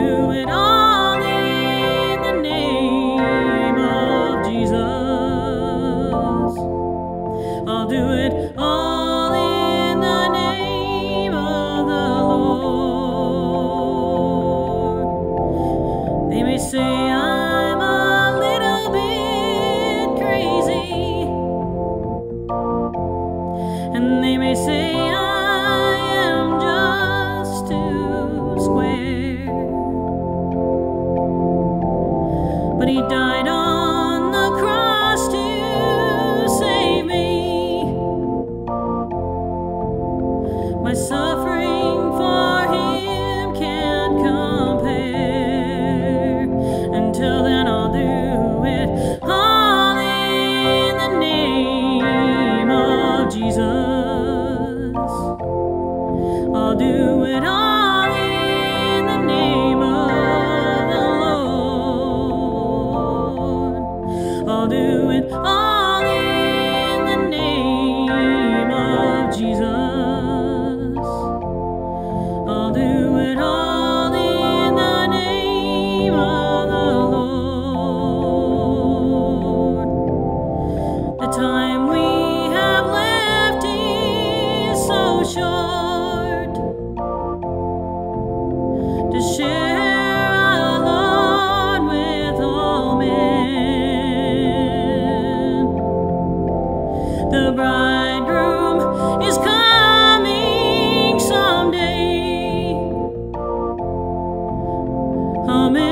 do it all in the name of Jesus. I'll do it all in the name of the Lord. They may say I'm a little bit crazy, and they may say I am just too square, but He died on the cross to save me. My suffering for Him can't compare. Until then I'll do it all in the name of Jesus. I'll do it all in the name of the Lord. I'll do it all in the name of Jesus. I'll do it all in the name of the Lord. The time we have left is so short to share alone with all men. The bridegroom is coming someday. Amen.